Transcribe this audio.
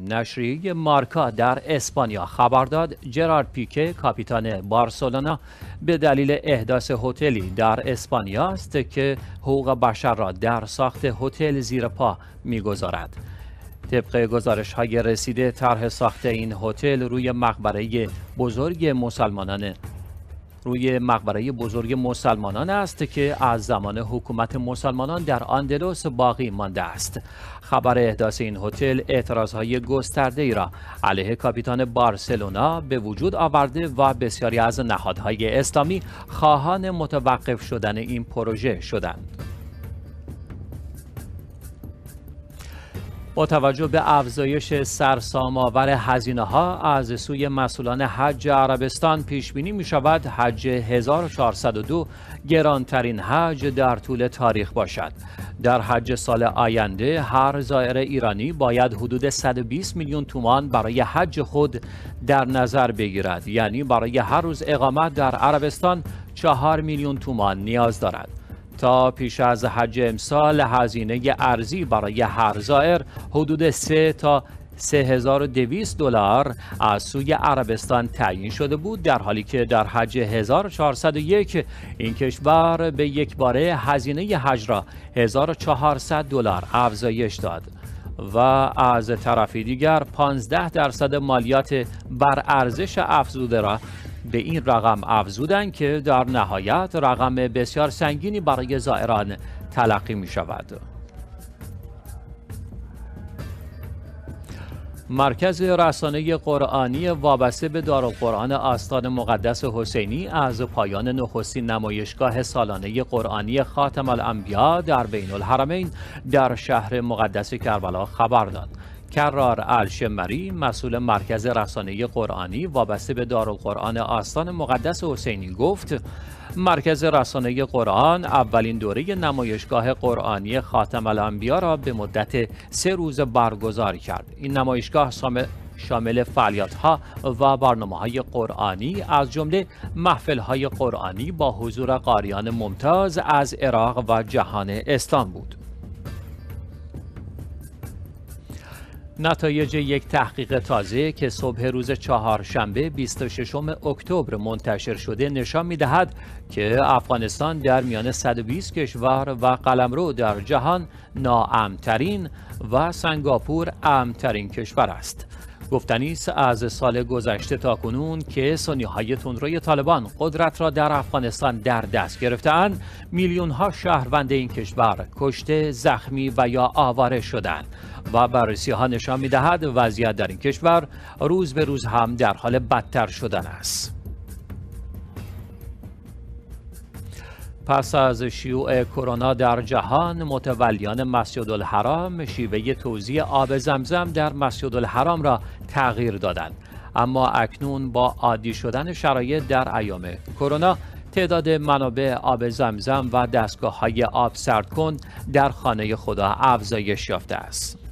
نشریه مارکا در اسپانیا خبر داد جرارد پیکه کاپیتان بارسلونا به دلیل احداث هتلی در اسپانیا است که حقوق بشر را در ساخت هتل زیر پا می‌گذارد. طبق گزارش‌های رسیده طرح ساخت این هتل روی مقبره بزرگ مسلمانان است که از زمان حکومت مسلمانان در اندلس باقی مانده است. خبر احداث این هتل اعتراضهای گسترده‌ای را علیه کاپیتان بارسلونا به وجود آورده و بسیاری از نهادهای اسلامی خواهان متوقف شدن این پروژه شدند. با توجه به افزایش سرسام‌آور هزینه‌ها از سوی مسئولان حج عربستان پیش بینی می‌شود حج 1402 گرانترین حج در طول تاریخ باشد. در حج سال آینده هر زائر ایرانی باید حدود 120 میلیون تومان برای حج خود در نظر بگیرد، یعنی برای هر روز اقامت در عربستان 4 میلیون تومان نیاز دارد. تا پیش از حج امسال هزینه ارزی برای هر زائر حدود 3 تا 3200 دلار از سوی عربستان تعیین شده بود، در حالی که در حج 1401 این کشور به یک باره هزینه حج را 1400 دلار افزایش داد و از طرفی دیگر 15% مالیات بر ارزش افزوده را به این رقم افزودند که در نهایت رقم بسیار سنگینی برای زائران تلقی می شود. مرکز رسانه قرآنی وابسته به دارالقرآن آستان مقدس حسینی از پایان نخستین نمایشگاه سالانه قرآنی خاتم الانبیا در بین الحرمین در شهر مقدس کربلا خبر داد. کرار الشمری مسئول مرکز رسانه قرآنی وابسته به دارالقرآن آستان مقدس حسینی گفت مرکز رسانه قرآن اولین دوره نمایشگاه قرآنی خاتم الانبیا را به مدت 3 روز برگزار کرد. این نمایشگاه شامل فعالیت‌ها و برنامه‌های قرآنی از جمله محفل‌های قرآنی با حضور قاریان ممتاز از عراق و جهان اسلام بود. نتایج یک تحقیق تازه که صبح روز چهارشنبه 26 اکتبر منتشر شده نشان می‌دهد که افغانستان در میان 120 کشور و قلمرو در جهان ناامن‌ترین و سنگاپور امن‌ترین کشور است. گفتنی است از سال گذشته تا کنون که سنی‌های تندروی طالبان قدرت را در افغانستان در دست گرفته‌اند، میلیون‌ها شهروند این کشور کشته، زخمی و یا آواره شدند و بررسی‌ها نشان می‌دهد وضعیت در این کشور روز به روز هم در حال بدتر شدن است. پس از شیوع کرونا در جهان، متولیان مسجدالحرام شیوه توزیع آب زمزم در مسجدالحرام را تغییر دادند. اما اکنون با عادی شدن شرایط در ایام کرونا، تعداد منابع آب زمزم و دستگاه‌های آب سردکن در خانه خدا افزایش یافته است.